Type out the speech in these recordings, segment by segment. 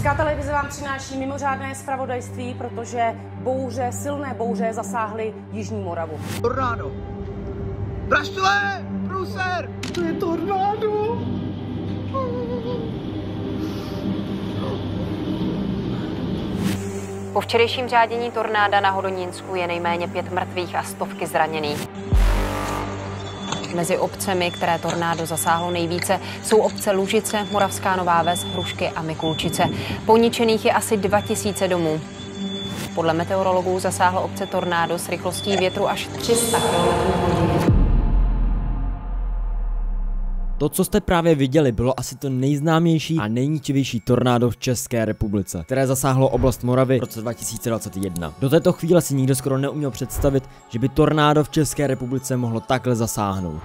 Česká televize vám přináší mimořádné zpravodajství, protože silné bouře zasáhly Jižní Moravu. Tornádo! Brašle! Průser! To je tornádo! Po včerejším řádění tornáda na Hodonínsku je nejméně 5 mrtvých a stovky zraněných. Mezi obcemi, které tornádo zasáhlo nejvíce, jsou obce Lužice, Moravská Nová Ves, Hrušky a Mikulčice. Poničených je asi 2000 domů. Podle meteorologů zasáhlo obce tornádo s rychlostí větru až 300 km/h. To, co jste právě viděli, bylo asi to nejznámější a nejničivější tornádo v České republice, které zasáhlo oblast Moravy v roce 2021. Do této chvíle si nikdo skoro neuměl představit, že by tornádo v České republice mohlo takhle zasáhnout.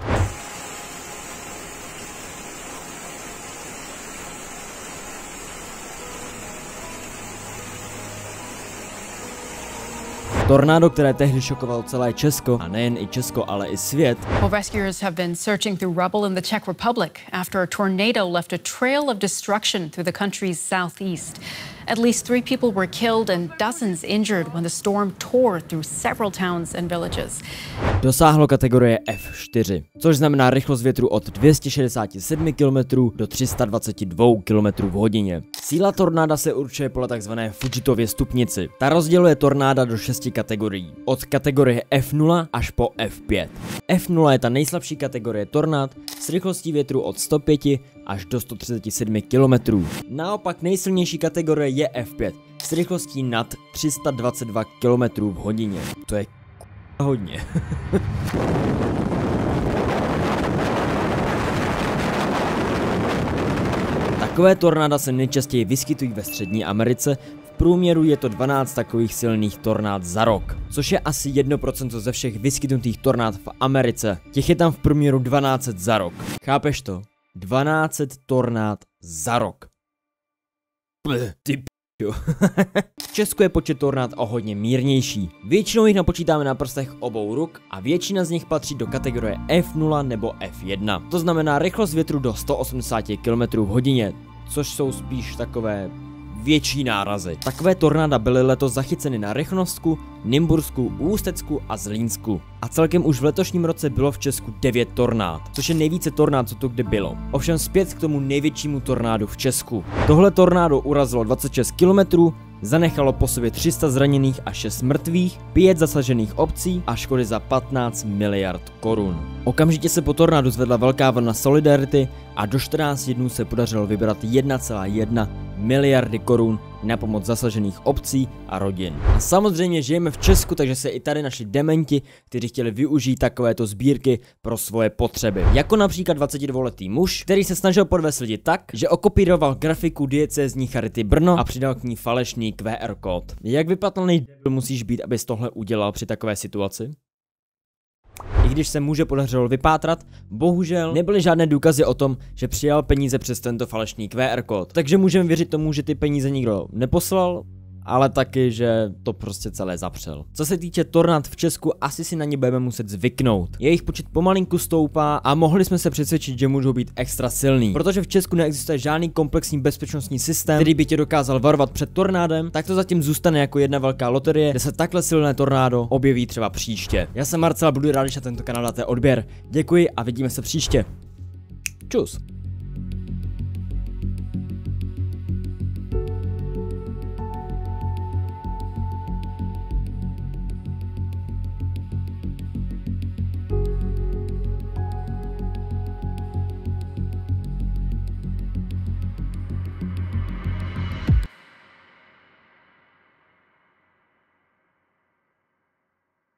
Tornádo, které tehdy šokovalo celé Česko, a nejen i Česko, ale i svět. Well, rescuers have been searching through rubble in the Czech Republic after a tornado left a trail of destruction through the country's southeast. At least 3 people were killed and dozens injured when the storm tore through several towns and villages. Dosáhlo kategorie F4, což znamená rychlost větru od 267 km do 322 km v hodině. Síla tornáda se určuje podle takzvané Fugittově stupnici. Ta rozděluje tornáda do 6 kategorií, od kategorie F0 až po F5. F0 je ta nejslabší kategorie tornád s rychlostí větru od 105 až do 137 km. Naopak nejsilnější kategorie je F5 s rychlostí nad 322 km v hodině. To je hodně. Takové tornáda se nejčastěji vyskytují ve Střední Americe. V průměru je to 12 takových silných tornád za rok, což je asi 1% ze všech vyskytnutých tornád v Americe. Těch je tam v průměru 1200 za rok. Chápeš to? 1200 tornád za rok. Ty p***o. V Česku je počet tornád o hodně mírnější. Většinou jich napočítáme na prstech obou ruk a většina z nich patří do kategorie F0 nebo F1. To znamená rychlost větru do 180 km v hodině, což jsou spíš takové větší nárazy. Takové tornáda byly letos zachyceny na Rychnovsku, Nymbursku, Ústecku a Zlínsku. A celkem už v letošním roce bylo v Česku 9 tornád, což je nejvíce tornád, co to kdy bylo. Ovšem zpět k tomu největšímu tornádu v Česku. Tohle tornádo urazilo 26 km, zanechalo po sobě 300 zraněných a 6 mrtvých, 5 zasažených obcí a škody za 15 miliard korun. Okamžitě se po tornádu zvedla velká vlna solidarity a do 14 dnů se podařilo vybrat 1,1 miliardy korun na pomoc zasažených obcí a rodin. A samozřejmě žijeme v Česku, takže se i tady našli dementi, kteří chtěli využít takovéto sbírky pro svoje potřeby. Jako například 22letý muž, který se snažil podvést lidi tak, že okopíroval grafiku diecézní charity Brno a přidal k ní falešný QR kód. Jak vypatlaný debil musíš být, abys tohle udělal při takové situaci? I když se muže podařilo vypátrat, bohužel nebyly žádné důkazy o tom, že přijal peníze přes tento falešný QR kód. Takže můžeme věřit tomu, že ty peníze nikdo neposlal, ale taky, že to prostě celé zapřel. Co se týče tornád v Česku, asi si na ně budeme muset zvyknout. Jejich počet pomalinku stoupá a mohli jsme se přesvědčit, že můžou být extra silný. Protože v Česku neexistuje žádný komplexní bezpečnostní systém, který by tě dokázal varovat před tornádem, tak to zatím zůstane jako jedna velká loterie, kde se takhle silné tornádo objeví třeba příště. Já jsem Marcel a budu rád, když na tento kanál dáte odběr. Děkuji a vidíme se příště. Čus.